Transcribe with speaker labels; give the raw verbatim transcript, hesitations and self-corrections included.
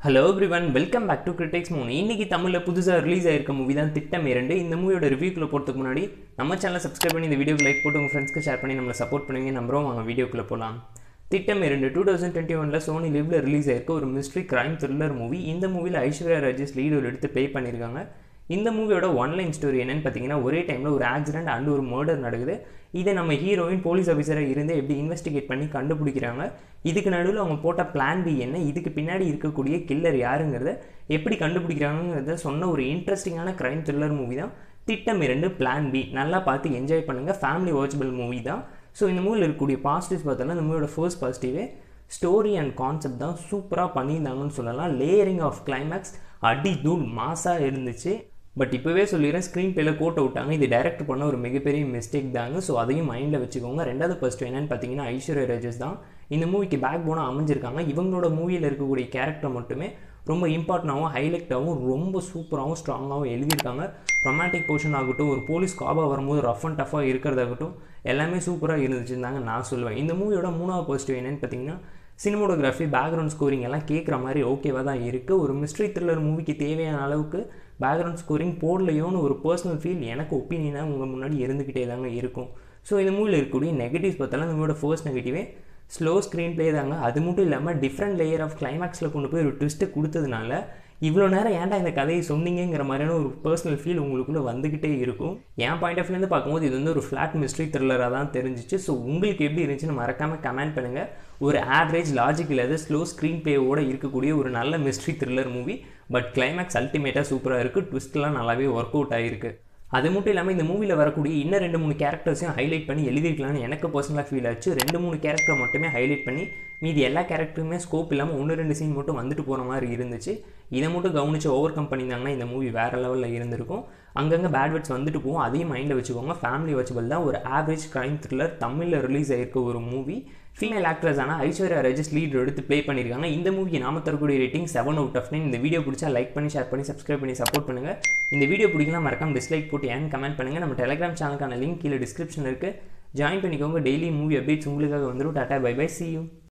Speaker 1: Hello everyone, welcome back to critics மூணு. இன்னைக்கு தமிழில் புதுசாக ரிலீஸ் ஆயிருக்க மூவி தான் திட்டம் இரண்டு. இந்த மூவியோட ரிவ்யூக்குள்ளே போகிறதுக்கு முன்னாடி நம்ம சேனலை சப்ஸ்கிரைப் பண்ணி இந்த வீடியோக்கு லைக் போட்டு உங்கள் ஃப்ரெண்ட்ஸ்க்கு ஷேர் பண்ணி நம்மளை சப்போர்ட் பண்ணுவீங்க நம்புறோம். வாங்க வீடியோக்குள்ளே போகலாம். திட்டம் இரண்டு டூ தௌசண்ட் டுவெண்ட்டி ஒனில் சோனி லிவ்ல ரிலீஸ் ஆயிருக்க ஒரு மிஸ்ட்ரி கிரைம் த்ரில்லர் மூவி. இந்த மூவியில் ஐஸ்வர்யா ராஜேஷ் லீட் ரோல் எடுத்து ப்ளே பண்ணியிருக்காங்க. இந்த மூவியோட ஒன்லைன் ஸ்டோரி என்னன்னு பார்த்தீங்கன்னா, ஒரே டைமில் ஒரு ஆக்சிடென்ட் அண்ட் ஒரு மர்டர் நடக்குது. இதை நம்ம ஹீரோயின் போலீஸ் ஆஃபீஸராக இருந்து எப்படி இன்வெஸ்டிகேட் பண்ணி கண்டுபிடிக்கிறாங்க, இதுக்கு நடுவில் அவங்க போட்ட பிளான் பி என்ன, இதுக்கு பின்னாடி இருக்கக்கூடிய கில்லர் யாருங்கிறத எப்படி கண்டுபிடிக்கிறாங்கிறத சொன்ன ஒரு இன்ட்ரெஸ்டிங்கான கிரைம் த்ரில்லர் மூவி தான் திட்டம் இரண்டு பிளான் பி. நல்லா பார்த்து என்ஜாய் பண்ணுங்கள். ஃபேமிலி வாட்சபிள் மூவி தான். ஸோ இந்த மூவியில் இருக்கக்கூடிய பாசிட்டிவ்ஸ் பார்த்தோன்னா, இந்த மூவியோட ஃபர்ஸ்ட் பாசிட்டிவே ஸ்டோரி அண்ட் கான்செப்ட் தான் சூப்பராக பண்ணியிருந்தாங்கன்னு சொல்லலாம். லேயரிங் ஆஃப் கிளைமேக்ஸ் அடி தூள் மாசாக இருந்துச்சு. பட் இப்போவே சொல்லிடுறேன், ஸ்க்ரீன் பிளேல கோட்டை விட்டாங்க. இது டைரக்ட் பண்ண ஒரு மிகப்பெரிய மிஸ்டேக் தாங்க. ஸோ அதையும் மைண்டில் வச்சுக்கோங்க. ரெண்டாவது ஃபர்ஸ்ட் என்னன்னு பார்த்தீங்கன்னா, ஐஸ்வர்யா ராஜேஷ் தான் இந்த மூவிக்கு பேக் போனாக அமைஞ்சிருக்காங்க. இவங்களோட மூவியில் இருக்கக்கூடிய கேரக்டர் மட்டுமே ரொம்ப இம்பார்ட்டண்டாகவும் ஹைலைட்டாகவும் ரொம்ப சூப்பராகவும் ஸ்ட்ராங்காகவும் எழுதியிருக்காங்க. ரொமான்டிக் போர்ஷன் ஆகட்டும், ஒரு போலீஸ் காபாக வரும்போது ரஃப் அண்ட் டஃபாக இருக்கிறதாகட்டும், எல்லாமே சூப்பராக இருந்துச்சுருந்தாங்க நான் சொல்லுவேன். இந்த மூவியோட மூணாவது பாசிட்டிவ் என்னன்னு பார்த்தீங்கன்னா, சினிமோட்டோகிராஃபி, பேக்ரவுண்ட் ஸ்கோரிங் எல்லாம் கேட்குற மாதிரி ஓகேவாக தான் இருக்குது. ஒரு மிஸ்ட்ரி த்ரில்லர் மூவிக்கு தேவையான அளவுக்கு பேக்ரவுண்ட் ஸ்கோரிங் போடலையோன்னு ஒரு பர்சனல் ஃபீல் எனக்கு ஒப்பீனியனாக உங்கள் முன்னாடி இருந்துக்கிட்டே தாங்க இருக்கும். ஸோ இந்த மூவியில் இருக்கக்கூடிய நெகட்டிவ்ஸ் பார்த்தாலும், இந்த மூவியோட ஃபர்ஸ்ட் நெகட்டிவே ஸ்லோ ஸ்க்ரீன் ப்ளே தாங்க. அது மட்டும் இல்லாமல் டிஃப்ரெண்ட் லேயர் ஆஃப் கிளைமேக்ஸில் கொண்டு போய் ஒரு ட்விஸ்ட்டை கொடுத்ததுனால இவ்வளோ நேரம் ஏன்டா இந்த கதையை சொன்னீங்கிற மாதிரியான ஒரு பர்சனல் ஃபீல் உங்களுக்குள்ளே வந்துக்கிட்டே இருக்கும். என் பாயிண்ட் ஆஃப் வியூலேருந்து பார்க்கும்போது இது வந்து ஒரு ஃப்ளாட் மிஸ்ட்ரி த்ரில்லராக தான் தெரிஞ்சிச்சு. ஸோ உங்களுக்கு எப்படி இருந்துச்சுன்னு மறக்காமல் கமெண்ட் பண்ணுங்கள். ஒரு ஆவரேஜ் லாஜிக் இல்லாத ஸ்லோ ஸ்க்ரீன் ப்ளேவோடு இருக்கக்கூடிய ஒரு நல்ல mystery thriller movie. But climax அல்டிமேட்டாக சூப்பராக இருக்குது. ட்விஸ்ட்லாம் நல்லாவே ஒர்க் அவுட் ஆகிருக்கு. அது மட்டும் இல்லாமல் இந்த மூவியில் வரக்கூடிய இன்னும் ரெண்டு மூணு கேரக்டர்ஸையும் ஹைலைட் பண்ணி எழுதிருக்கலாம்னு எனக்கு பர்சனலாக ஃபீல் ஆச்சு. ரெண்டு மூணு கேரக்டர் மட்டுமே ஹைலைட் பண்ணி மீதி எல்லா கேரக்டருமே ஸ்கோப் இல்லாமல் ஒன்று ரெண்டு சீன் மட்டும் வந்துட்டு போகிற மாதிரி இருந்துச்சு. இதை மட்டும் கவனித்து ஓவர் கம் பண்ணியிருந்தாங்கன்னா இந்த மூவி வேறு லெவலில் இருந்திருக்கும். அங்கங்கே பேட் வேர்ட்ஸ் வந்துட்டு போகும், அதையும் மைண்டில் வச்சுக்கோங்க. ஃபேமிலி வாட்சபிள் தான். ஒரு ஆவரேஜ் கிரைம் த்ரில்லர், தமிழில் ரிலீஸ் ஆகிருக்க ஒரு மூவி. ஃபீமேல் ஆக்ட்ரஸ் ஆனால் ஐஸ்வர்யா ராஜேஷ் லீட் எடுத்து ப்ளே பண்ணியிருக்காங்க. இந்த மூவிக்கு நாம தரக்கூடிய rating seven out of nine. இந்த வீடியோ பிடிச்சா லைக் பண்ணி ஷேர் பண்ணி சப்ஸ்கிரைப் பண்ணி சப்போர்ட் பண்ணுங்கள். இந்த வீடியோ பிடிக்கலாம் மறக்காம டிஸ்லைக் போட்டு ஏன்னு கமெண்ட் பண்ணுங்கள். நம்ம டெலிகிராம் சேனலுக்கான லிங்க் கீழே டிஸ்கிரிப்ஷன் இருக்குது, ஜாயின் பண்ணிக்கோங்க. டெய்லி மூவி அப்டேட்ஸ் உங்களுக்காக வந்துடும். Tata bye bye, see you.